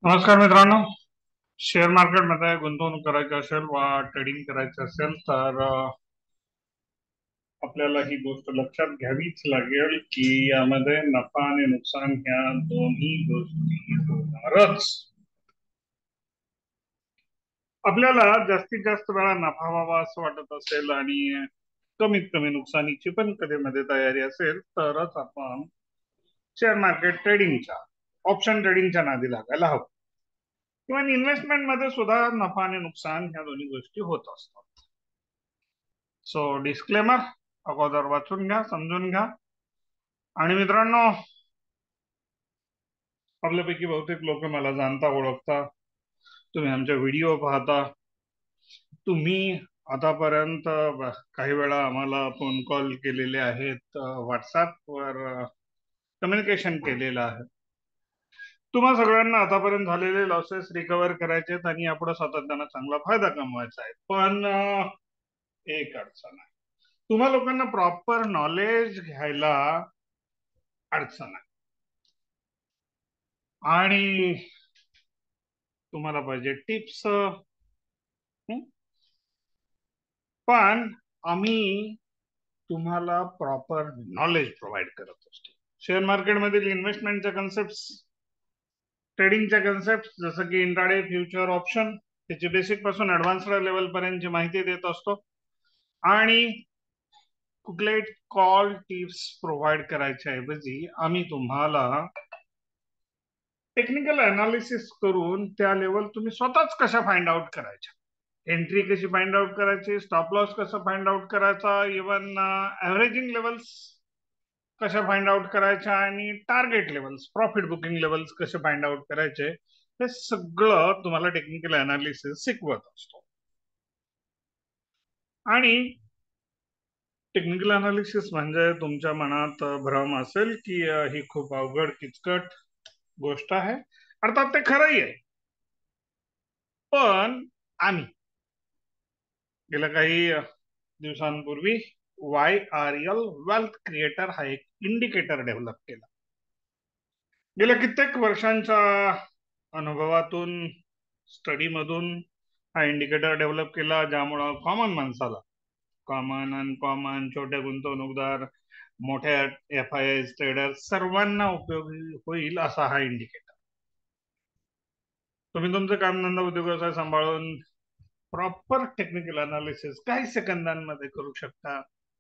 नमस्कार मित्रांनो. शेअर मार्केटमध्ये गुंतवणूक करायची असेल वा ट्रेडिंग करायचं असेल तर आपल्याला ही गोष्ट लक्षात घ्यावीच लागेल की यामध्ये नफा आणि नुकसान ह्या दोन्ही गोष्टी होणारच. आपल्याला जास्तीत जास्त वेळा नफा व्हावा असं वाटत असेल आणि कमीत कमी नुकसानीची पण कधी मध्ये तयारी असेल तरच आपण शेअर मार्केट ट्रेडिंगच्या ऑप्शन ट्रेडिंगच्या नादी लागायला हवं. किंवा इन्व्हेस्टमेंट मध्ये सुद्धा नफा आणि नुकसान ह्या दोन्ही गोष्टी होत असतात. सो डिस्क्लेमर अगोदर वाचून घ्या, समजून घ्या. आणि मित्रांनो, आपल्यापैकी बहुतेक लोक मला जाणता ओळखता, तुम्ही आमचे व्हिडिओ पाहता, तुम्ही आतापर्यंत काही वेळा आम्हाला फोन कॉल केलेले आहेत, व्हॉट्सअपवर कम्युनिकेशन केलेलं आहे. तुम्हा सगळ्यांना आतापर्यंत झालेले लॉसेस रिकव्हर करायचे आणि यापुढे सातत्यानं चांगला फायदा कमवायचा आहे. पण एक अडचण आहे, तुम्हा लोकांना प्रॉपर नॉलेज घ्यायला अडचण आहे. आणि तुम्हाला पाहिजे टिप्स, पण आम्ही तुम्हाला प्रॉपर नॉलेज प्रोव्हाइड करत असतो. शेअर मार्केटमधील इन्व्हेस्टमेंटच्या कन्सेप्ट, ट्रेडिंगच्या कन्सेप्ट जसं की इंट्राडे, फ्युचर, ऑप्शन, त्याची बेसिक पासून ऍडव्हान्स्ड लेवल पर्यंतची माहिती देत असतो. आणि कुठले कॉल टिप्स प्रोव्हाइड करायच्या ऐवजी आम्ही तुम्हाला टेक्निकल अनालिसिस करून त्या लेवल तुम्ही स्वतःच कशा फाइंड आउट करायच्या, एंट्री कशी फाइंड आउट करायची, स्टॉप लॉस कसं फाइंड आउट करायचा, इवन ऍव्हरेजिंग लेवल्स कशा फाइंड आउट करायच्या आणि target levels, profit booking levels कसे फाइंड आउट करायचे, हे सगळं तुम्हाला टेक्निकल अनालिसिस शिकवत असतो. आणि टेक्निकल अनालिसिस म्हणजे तुमच्या मनात भ्रम असेल की ही खूप अवघड किचकट गोष्ट आहे. अर्थात ते खरंही आहे, पण आम्ही गेल्या काही दिवसांपूर्वी YRL वेल्थ क्रिएटर हा एक इंडिकेटर डेव्हलप केला. गेल्या कित्येक वर्षांच्या अनुभवातून, स्टडीमधून हा इंडिकेटर डेव्हलप केला, ज्यामुळं कॉमन माणसाला, कॉमन, अनकॉमन, छोटे गुंतवणूकदार, मोठ्या FII ट्रेडर सर्वांना उपयोगी होईल असा हा इंडिकेटर. तुम्ही तुमचं कामधंदा उद्योग व्यवसाय सांभाळून प्रॉपर टेक्निकल अनालिसिस काही सेकंदांमध्ये करू शकता.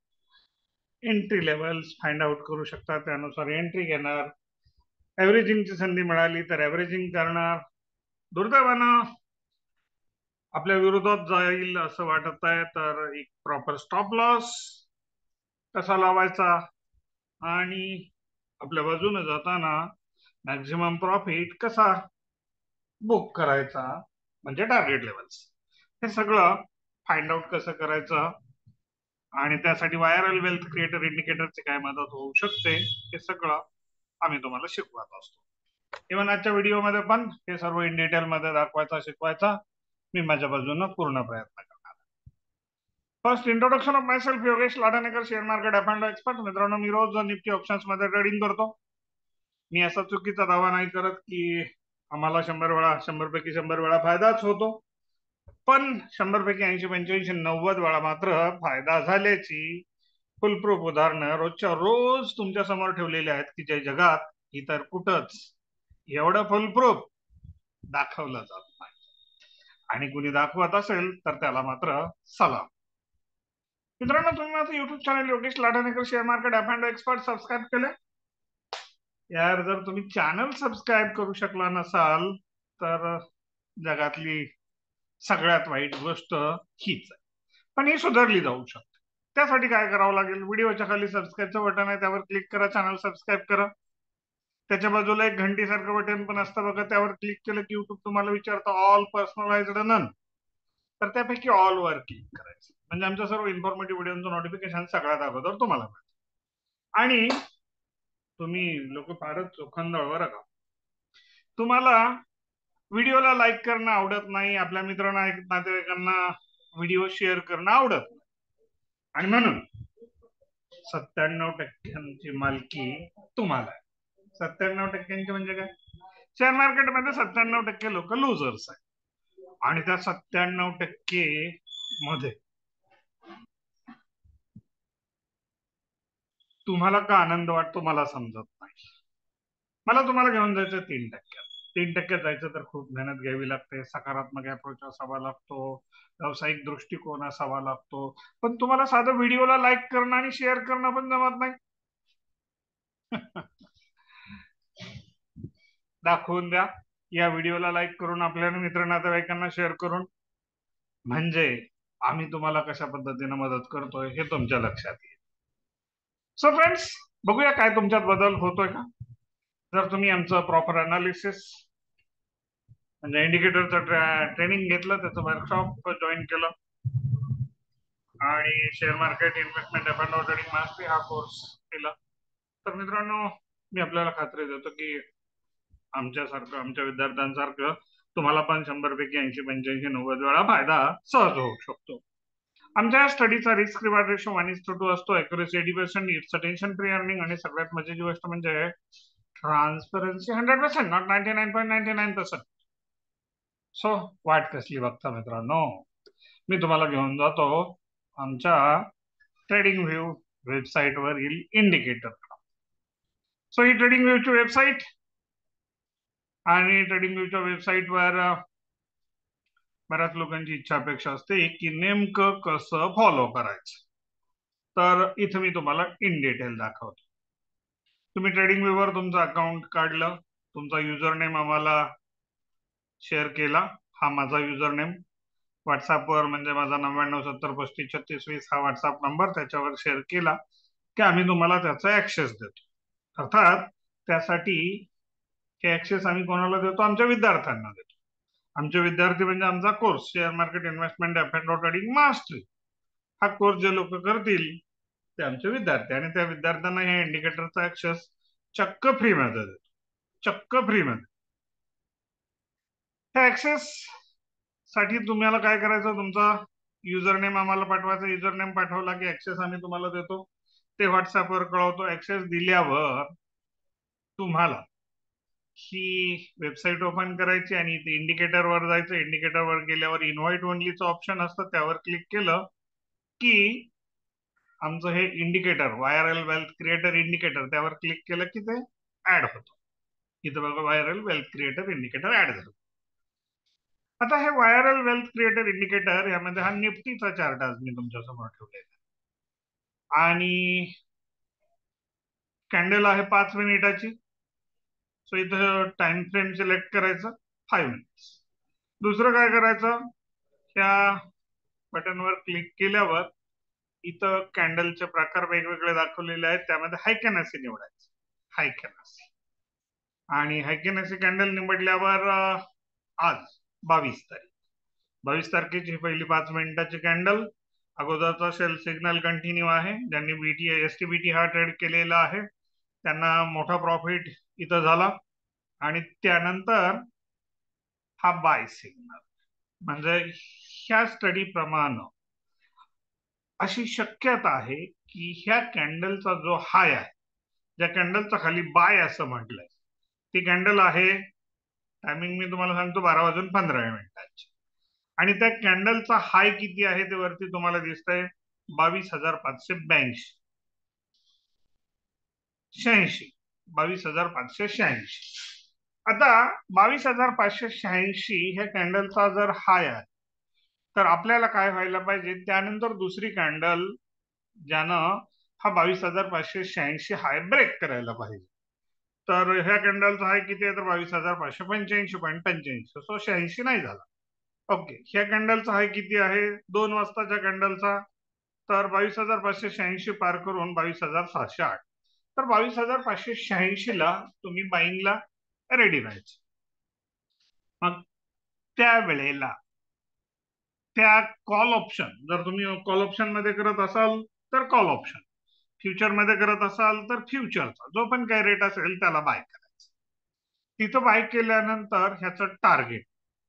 एंट्री लेवल्स फाइंड आउट करू शकता, त्यानुसार एंट्री घेणार, ऍव्हरेजिंगची संधी मिळाली तर ऍव्हरेजिंग करणार. दुर्दैवानं आपल्या विरोधात जाईल असं वाटत आहे, तर एक प्रॉपर स्टॉप लॉस कसा लावायचा आणि आपल्या बाजूने जाताना मॅक्झिमम प्रॉफिट कसा बुक करायचा, म्हणजे टार्गेट लेवल्स, हे सगळं फाइंड आउट कसं करायचं आणि त्यासाठी वायरल वेल्थ क्रिएटर इंडिकेटरची काय मदत होऊ शकते, हे सगळं आम्ही तुम्हाला शिकवत असतो. इव्हन आजच्या व्हिडिओमध्ये पण हे सर्व इन डिटेल मध्ये दाखवायचा, शिकवायचा मी माझ्या बाजूने पूर्ण प्रयत्न करणार. First introduction of myself, Yogesh Ladanekar, share market and expert. मित्रांनो, मी रोज निफ्टी ऑप्शन्स मध्ये ट्रेडिंग करतो. मी असा चुकीचा दावा नाही करत की आम्हाला 100 पैकी 100 वेळा फायदाच होतो, पण 100 पैकी 80, 85, 90 वेळा मात्र फायदा झाल्याची फुलप्रूफ उदाहरणं रोजच्या रोज तुमच्या समोर ठेवलेली आहेत, की जे जगात इतर कुठंच एवढं फुलप्रूफ दाखवलं जात नाही. आणि कुणी दाखवत असेल तर त्याला मात्र सलाम. मित्रांनो, तुम्ही माझं YouTube channel Yogesh Ladanekar share market and expert subscribe केले? यार, जर तुम्ही चॅनल सबस्क्राईब करू शकला नसाल तर जगातली सगळ्यात वाईट गोष्ट हीच आहे, पण ही सुधारली जाऊ शकते. त्यासाठी काय करावं लागेल, व्हिडिओच्या खाली सबस्क्राईबचं बटन आहे, त्यावर क्लिक करा, चॅनल सबस्क्राईब करा. त्याच्या बाजूला एक घंटीसारखं बटन पण असतं बघा, त्यावर क्लिक केलं की युट्यूब तुम्हाला विचारतं ऑल, पर्सनलाइज्ड, नन, तर त्यापैकी ऑल वर क्लिक करायचं, म्हणजे आमच्या सर्व इन्फॉर्मेटिव्ह व्हिडिओचं नोटिफिकेशन सगळ्यात अगोदर तुम्हाला मिळतं. आणि तुम्ही लोक फारच चोखंदळ बरं का, तुम्हाला व्हिडिओला लाईक करणं आवडत नाही, आपल्या मित्रांना, नातेवाईकांना व्हिडिओ शेअर करणं आवडत नाही, आणि म्हणून 97% मालकी तुम्हाला आहे. 97% म्हणजे काय, शेअर मार्केटमध्ये 97% लोक लुझर्स आहेत आणि त्या 97% मध्ये तुम्हाला का आनंद वाटतो मला समजत नाही. मला तुम्हाला घेऊन जायचं 3%. 3% जायचं तर खूप मेहनत घ्यावी लागते, सकारात्मक अप्रोच असावा लागतो, व्यावसायिक दृष्टिकोन असावा लागतो. पण तुम्हाला साधं व्हिडिओला लाईक करणं आणि शेअर करणं पण जमत नाही. दाखवून द्या या व्हिडिओला लाईक करून, आपल्या मित्र नातेवाईकांना शेअर करून, म्हणजे आम्ही तुम्हाला कशा पद्धतीने मदत करतोय हे तुमच्या लक्षात येईल. सो फ्रेंड्स, बघूया काय तुमच्यात बदल होतोय का. जर तुम्ही आमचं प्रॉपर अनालिसिस म्हणजे इंडिकेटरचं ट्रेनिंग घेतलं, त्याचं वर्कशॉप जॉईन केलं आणि share market investment trading mastery हा कोर्स केला, तर मित्रांनो मी आपल्याला खात्री देतो की आमच्यासारखं, आमच्या विद्यार्थ्यांसारखं तुम्हाला पण 100 पैकी 80, 85, 90 वेळा फायदा सहज होऊ शकतो. आमच्या स्टडीचा रिस्क रिवॉर्ड रेशो 1:2 असतो. Accuracy 80%, it's tension free earning आणि सगळ्यात मजेची गोष्ट म्हणजे ट्रान्सपरन्सी 100%, नॉट 99.99%. सो वाट कसली बघता मित्रांनो, मी तुम्हाला घेऊन जातो आमच्या ट्रेडिंग व्ह्यू वेबसाईट वरील इंडिकेटर. सो ही ट्रेडिंग व्ह्यूची वेबसाईट, आणि ट्रेडिंग व्ह्यूच्या वेबसाईटवर बऱ्याच लोकांची इच्छा अपेक्षा असते की नेमकं कसं फॉलो करायचं. तर इथं मी तुम्हाला इन डिटेल दाखवतो. तुम्ही ट्रेडिंग व्ह्यूवर तुमचं अकाउंट काढलं, तुमचा युजर नेम आम्हाला शेअर केला, हा माझा युजर नेम. व्हॉट्सअपवर म्हणजे माझा 9970353620 हा व्हॉट्सअप नंबर, त्याच्यावर शेअर केला की आम्ही तुम्हाला त्याचा ऍक्सेस देतो. अर्थात त्यासाठी हे ऍक्सेस आम्ही कोणाला देतो, आमच्या विद्यार्थ्यांना देतो. आमचे विद्यार्थी म्हणजे आमचा course share market investment trading mastery, हा कोर्स जे लोक करतील ते आमचे विद्यार्थी, आणि त्या विद्यार्थ्यांना हे इंडिकेटरचा ऍक्सेस चक्क फ्री मध्ये देतो, चक्क फ्री मध्ये. हे ऍक्सेस साठी तुम्हाला काय करायचं, तुमचा युजर नेम आम्हाला पाठवायचा. युजर नेम पाठवला की ऍक्सेस आम्ही तुम्हाला देतो, ते व्हॉट्सअपवर कळवतो. ऍक्सेस दिल्यावर तुम्हाला ही वेबसाईट ओपन करायची आणि इथे इंडिकेटरवर जायचं. इंडिकेटरवर गेल्यावर इन्व्हाइट ओनलीचं ऑप्शन असतं, त्यावर क्लिक केलं की आमचं हे indicator viral wealth creator indicator, त्यावर क्लिक केलं की ते ऍड होतं. इथं बघा viral wealth creator indicator add झालं. आता हे व्हायरल वेल्थ क्रिएटर इंडिकेटर यामध्ये हा निफ्टीचा चार्ट आज मी तुमच्या समोर ठेवलेला आणि कॅन्डल आहे 5 मिनिटाची. सो इथं टाइम फ्रेम सिलेक्ट करायचं 5 मिनिट्स. दुसरं काय करायचं, त्या बटनवर क्लिक केल्यावर इथं कॅन्डलचे प्रकार वेगवेगळे दाखवलेले आहेत, त्यामध्ये हायकॅनसी निवडायचं, हायकॅनसी. आणि हायकॅनसी कॅन्डल निवडल्यावर आज 22 तारखेची पहिली 5 मिनिटाची कॅन्डल, अगोदरचा सेल सिग्नल कंटिन्यू आहे. ज्यांनी बीटी एसटीबीटी हा ट्रेड केलेला आहे त्यांना मोठा प्रॉफिट इथं झाला, आणि त्यानंतर हा बाय सिग्नल. म्हणजे ह्या स्टडी प्रमाणे अशी शक्यता आहे की ह्या कॅन्डलचा जो हाय आहे, ज्या कॅन्डलचा खाली बाय असं म्हटलंय, ती कॅन्डल आहे, टायमिंग मी तुम्हाला सांगतो, 12:15 आणि त्या कॅन्डलचा हाय किती आहे ते वरती तुम्हाला दिसतंय, 22,582, 86, 22,586. आता 22,586 ह्या कॅन्डलचा जर हाय आहे, तर आपल्याला काय व्हायला पाहिजे, त्यानंतर दुसरी कॅन्डल ज्यानं हा 22,586 हाय ब्रेक करायला पाहिजे. तर ह्या कॅन्डलचा हाय किती आहे, तर 22,585.85, सो 86 नाही झाला. ओके, ह्या कॅन्डलचा हाय किती आहे 2 वाजताच्या कॅन्डलचा, तर 22,586 पार करून 22,708. तर 22,586 ला तुम्ही बाईंगला रेडी राहायचं. मग त्यावेळेला त्या कॉल ऑप्शन, जर तुम्ही कॉल ऑप्शन मध्ये करत असाल तर कॉल ऑप्शन, फ्युचर मध्ये करत असाल तर फ्युचरचा जो पण काही रेट असेल त्याला बाय करायचं. तिथं बाय केल्यानंतर ह्याचं टार्गेट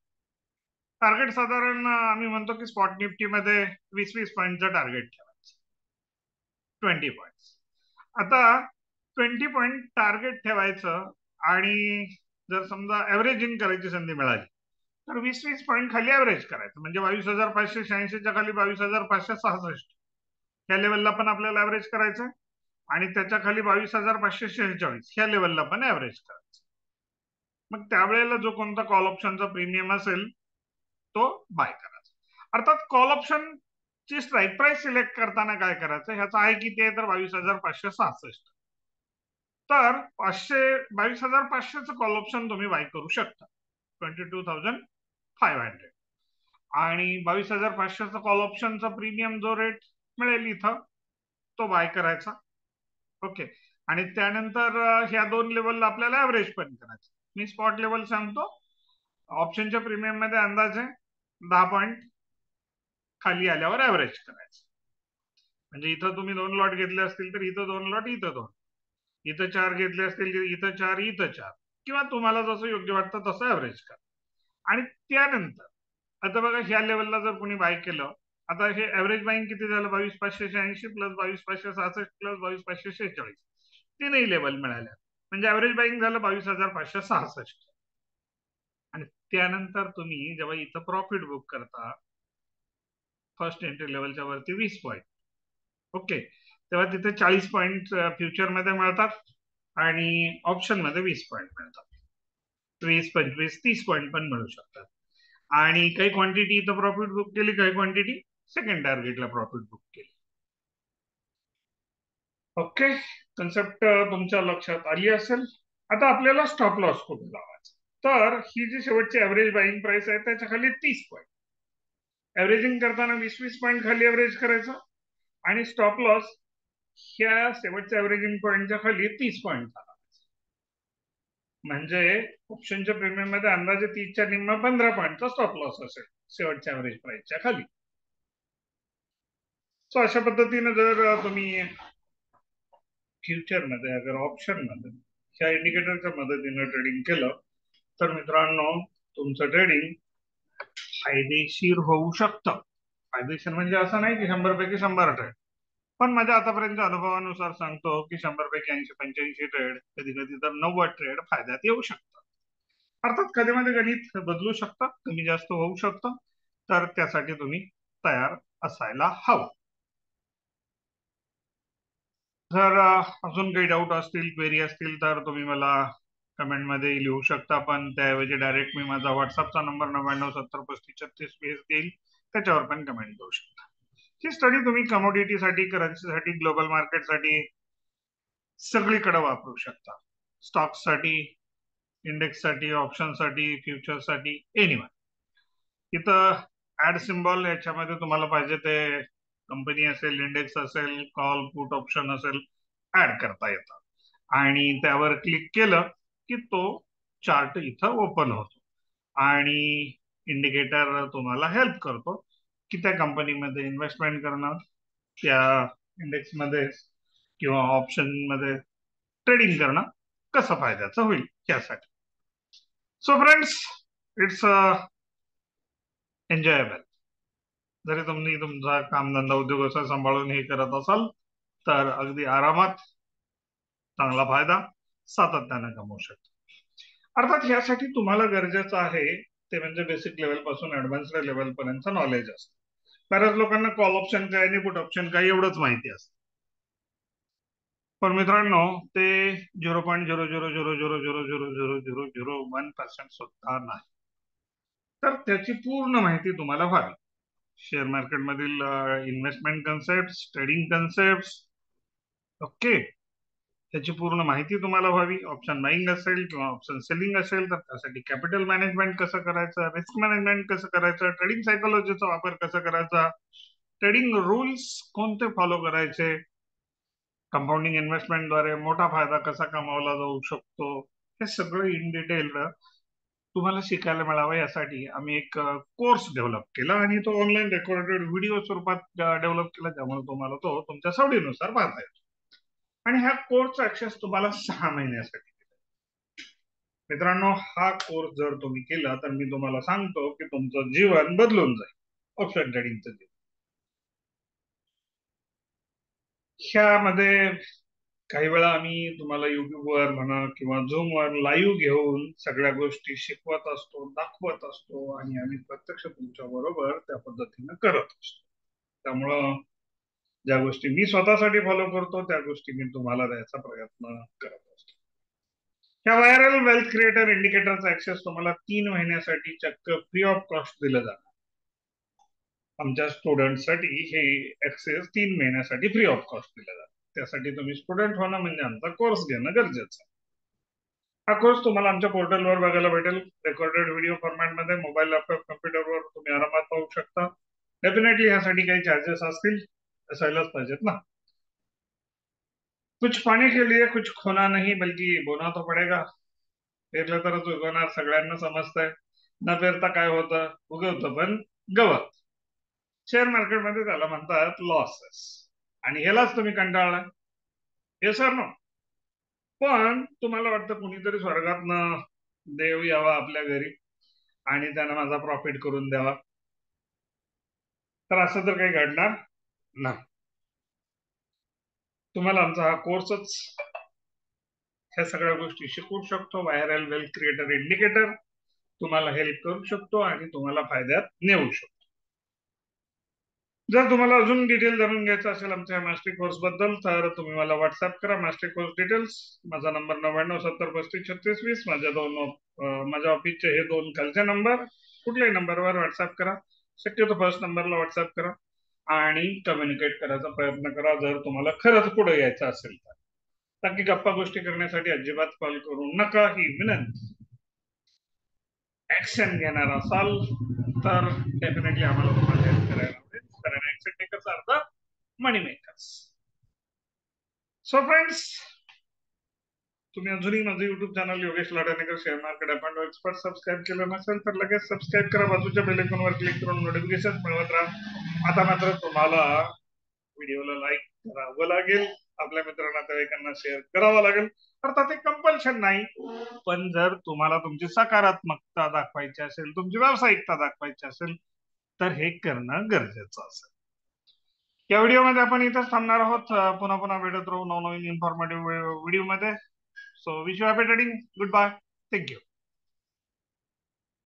साधारण आम्ही म्हणतो की स्पॉट निफ्टी मध्ये 20-20 पॉईंटचं टार्गेट ठेवायचं, 20 पॉईंट. आता 20 पॉईंट टार्गेट ठेवायचं आणि जर समजा ऍव्हरेज इन करायची संधी मिळाली तर 20-20 पॉईंट खाली ऍव्हरेज करायचं, म्हणजे 22,586 खाली 22,566 या लेवलला पण आपल्याला ऍव्हरेज करायचं आणि त्याच्या खाली 22,546 ह्या लेवलला पण ऍव्हरेज करायचं. मग त्यावेळेला जो कोणता कॉल ऑप्शनचा प्रीमियम असेल तो बाय करायचा. अर्थात कॉल ऑप्शन ची स्ट्राईक प्राइस सिलेक्ट करताना काय करायचं, ह्याचा आहे किती आहे तर 22,566. तर 22,500चं कॉल ऑप्शन तुम्ही बाय करू शकता, 22,500. आणि 22,500चा कॉल ऑप्शनचा प्रीमियम जो रेट मिळेल इथं तो बाय करायचा. ओके. आणि त्यानंतर ह्या दोन लेवलला आपल्याला ऍव्हरेज पण करायचं. मी स्पॉट लेवल सांगतो. ऑप्शनच्या प्रीमियम मध्ये अंदाजे 10 पॉईंट खाली आल्यावर ऍव्हरेज करायचं. म्हणजे इथं तुम्ही 2 लॉट घेतले असतील तर इथं 2 लॉट, इथं 2, इथं 4 घेतले असतील तर इथं 4, इथं 4, किंवा तुम्हाला जसं योग्य वाटतं तसं ऍव्हरेज करा. आणि त्यानंतर आता बघा ह्या लेवलला जर कोणी बाय केलं, आता हे ऍव्हरेज बाईंग किती झालं, 22,586 प्लस 22,566 प्लस 22,546, तीनही लेवल मिळाल्या, म्हणजे ऍव्हरेज बाईंग झालं 22,566. आणि त्यानंतर तुम्ही जेव्हा इथं प्रॉफिट बुक करता फर्स्ट एंट्री लेवलच्या वरती 20 पॉईंट, ओके, तेव्हा तिथे 40 पॉईंट फ्युचर मध्ये मिळतात आणि ऑप्शन मध्ये 20 पॉईंट मिळतात. 20, 25, 30 पॉईंट पण मिळू शकतात. आणि काही क्वांटिटी इथं प्रॉफिट बुक केली, काही क्वांटिटी सेकंड टार्गेटला प्रॉफिट बुक केली. ओके, कन्सेप्ट तुमच्या लक्षात आली असेल. आता आपल्याला स्टॉप लॉस कुठे लावायचा, तर ही जी शेवटची ऍव्हरेज बाईंग प्राइस आहे त्याच्या खाली 30 पॉईंट, ऍव्हरेजिंग करताना 20-20 पॉईंट खाली ऍव्हरेज करायचं आणि स्टॉप लॉस ह्या शेवटच्या ऍव्हरेजिंग पॉईंटच्या खाली 30 पॉईंट झाला. म्हणजे ऑप्शनच्या प्रीमियम मध्ये अंदाजे 30च्या निम्मा 15 पॉईंटचा स्टॉप लॉस असेल शेवटच्या ऍव्हरेज प्राइसच्या खाली. सो अशा पद्धतीने जर तुम्ही फ्युचर मध्ये अगर ऑप्शन मध्ये ह्या इंडिकेटरच्या मदतीने ट्रेडिंग केलं तर मित्रांनो तुमचं ट्रेडिंग फायदेशीर होऊ शकतं. फायदेशीर म्हणजे असं नाही की 100 पैकी 100 ट्रेड, पण माझ्या आतापर्यंतच्या अनुभवानुसार सांगतो की 100 पैकी 80-85 ट्रेड, कधी कधी तर 90 ट्रेड फायद्यात येऊ शकतात. अर्थात कधी मध्ये गणित बदलू शकतं, कमी जास्त होऊ शकतं, तर त्यासाठी तुम्ही तयार असायला हवं. जर अजून काही डाऊट असतील, क्वेरी असतील तर तुम्ही मला कमेंट मध्ये लिहू शकता, पण त्याऐवजी डायरेक्ट मी माझा व्हॉट्सअपचा नंबर 9970353620 देईल, त्याच्यावर पण कमेंट करू शकता. ही स्टडी तुम्ही कमोडिटीसाठी, करन्सीसाठी, ग्लोबल मार्केटसाठी सगळीकडे वापरू शकता. स्टॉक्ससाठी, इंडेक्ससाठी, ऑप्शनसाठी, फ्युचरसाठी, एनिवन. इथं ऍड सिम्बॉल याच्यामध्ये तुम्हाला पाहिजे ते कंपनी असेल, इंडेक्स असेल, कॉल पुट ऑप्शन असेल, ऍड करता येतं आणि त्यावर क्लिक केलं की तो चार्ट इथं ओपन होतो आणि इंडिकेटर तुम्हाला हेल्प करतो की त्या कंपनीमध्ये इन्व्हेस्टमेंट करणं, त्या इंडेक्समध्ये किंवा ऑप्शन मध्ये ट्रेडिंग करणं कसं फायद्याचं होईल यासाठी. So friends, it's enjoyable. जरी तुम्ही तुमचा कामधंदा उद्योग व्यवसाय सांभाळून हे करत असाल तर अगदी आरामात चांगला फायदा सातत्याने कमवू शकता. अर्थात यासाठी तुम्हाला गरजेचं आहे ते म्हणजे बेसिक लेवल पासून ऍडव्हान्स लेवल पर्यंत नॉलेज असतं. बऱ्याच लोकांना कॉल ऑप्शन काय आणि पुट ऑप्शन काय एवढंच माहिती असतं, पण मित्रांनो ते 0.00000000001% सुद्धा नाही. तर त्याची पूर्ण माहिती तुम्हाला व्हावी. शेअर मार्केट मधील investment concept, trading concept, okay, त्याची पूर्ण माहिती तुम्हाला व्हावी. ऑप्शन बाईंग असेल किंवा ऑप्शन सेलिंग असेल तर त्यासाठी कॅपिटल मॅनेजमेंट कसं करायचं, रिस्क मॅनेजमेंट कसं करायचं, ट्रेडिंग सायकोलॉजीचा वापर कसा करायचा, ट्रेडिंग रूल्स कोणते फॉलो करायचे, कंपाऊंडिंग इन्व्हेस्टमेंटद्वारे मोठा फायदा कसा कमावला जाऊ शकतो, हे सगळं इन डिटेल तुम्हाला शिकायला मिळावं यासाठी आम्ही एक कोर्स डेव्हलप केला आणि तो ऑनलाईन रेकॉर्डेड व्हिडिओ स्वरूपात डेव्हलप केला, त्यामुळे तुम्हाला तो तुमच्या सवडीनुसार पाहता येतो. आणि ह्या कोर्सचा ऍक्सेस तुम्हाला 6 महिन्यासाठी. मित्रांनो हा कोर्स जर तुम्ही केला तर मी तुम्हाला सांगतो की तुमचं जीवन बदलून जाईल ऑप्शन ट्रेडिंगचं जीवन. ह्यामध्ये काही वेळा आम्ही तुम्हाला युट्यूबवर म्हणा किंवा झूमवर लाईव्ह घेऊन सगळ्या गोष्टी शिकवत असतो, दाखवत असतो आणि आम्ही प्रत्यक्ष तुमच्या बरोबर त्या पद्धतीनं करत असतो. त्यामुळं ज्या गोष्टी मी स्वतःसाठी फॉलो करतो त्या गोष्टी मी तुम्हाला द्यायचा प्रयत्न करत असतो. ह्या व्हायरल वेल्थ क्रिएटर इंडिकेटरचा ऍक्सेस तुम्हाला 3 महिन्यासाठी चक्क फ्री ऑफ कॉस्ट दिलं जातं. आमच्या स्टुडंटसाठी हे ऍक्सेस 3 महिन्यासाठी फ्री ऑफ कॉस्ट दिलं जातं. त्यासाठी तुम्ही स्टुडंट होणं म्हणजे आमचा कोर्स घेणं गरजेचं आहे. हा कोर्स तुम्हाला आमच्या पोर्टलवर बघायला भेटेल. रेकॉर्डेड व्हिडिओ फॉर्मॅटमध्ये मोबाईल, लॅपटॉप, कम्प्युटरवर तुम्ही आरामात पाहू शकता. डेफिनेटली यासाठी काही चार्जेस असतील, असायलाच पाहिजेत ना. कुछ पाने के लिए कुछ खोना नहीं, बल्कि बोना तो पडेगा. पेरलं तरच उगवणार, सगळ्यांना समजतंय. न पेरता काय होतं, उगवतं पण गवत. शेअर मार्केटमध्ये त्याला म्हणतात लॉसेस. आणि ह्यालाच तुम्ही कंटाळला. Yes sir no. पण तुम्हाला वाटतं कुणीतरी स्वर्गातनं देव यावा आपल्या घरी आणि त्यानं माझा प्रॉफिट करून द्यावा, तर असं तर काही घडणार नाही. तुम्हाला आमचा हा कोर्सच ह्या सगळ्या गोष्टी शिकवू शकतो. व्हायरल वेल्थ क्रिएटर इंडिकेटर तुम्हाला हेल्प करू शकतो आणि तुम्हाला फायद्यात नेऊ शकतो. जर तुम्हाला अजून डिटेल जाणून घ्यायचं असेल आमच्या मास्टर कोर्स बद्दल, तर तुम्ही मला व्हॉट्सअप करा. Master course details. माझा नंबर 9970353620. माझ्या ऑफिसचे हे 2 खालचे नंबर. कुठल्याही नंबरवर व्हॉट्सअप करा. शक्यतो फर्स्ट नंबरला व्हॉट्सअप करा आणि कम्युनिकेट करायचा प्रयत्न करा जर तुम्हाला खरंच पुढे यायचं असेल तर. बाकी गप्पा गोष्टी करण्यासाठी अजिबात कॉल करू नका, ही विनंती. ऍक्शन घेणार असाल तर डेफिनेटली आम्हाला तुम्हाला हेल्प करायला आवडेल, कारण action takers are the money makers. So friends, तुम्ही अजूनही माझं YouTube channel Yogesh Ladanekar share market and expert subscribe केलं नसेल तर लगेच सबस्क्राईब करा. बाजूच्या बेल आयकॉनवर क्लिक करून नोटिफिकेशन मिळवत राहा. आता मात्र तुम्हाला व्हिडिओला लाईक करावं लागेल, आपल्या मित्र नातेवाईकांना शेअर करावं लागेल. अर्थात ते कंपल्शन नाही, पण जर तुम्हाला तुमची सकारात्मकता दाखवायची असेल, तुमची व्यावसायिकता दाखवायची असेल, तर हे करणं गरजेचं असेल. या व्हिडिओमध्ये आपण इथंच थांबणार आहोत. पुन्हा पुन्हा भेटत राहू नवनवीन इन्फॉर्मेटिव्ह व्हिडिओमध्ये. So wish you happy trading. Goodbye. Thank you.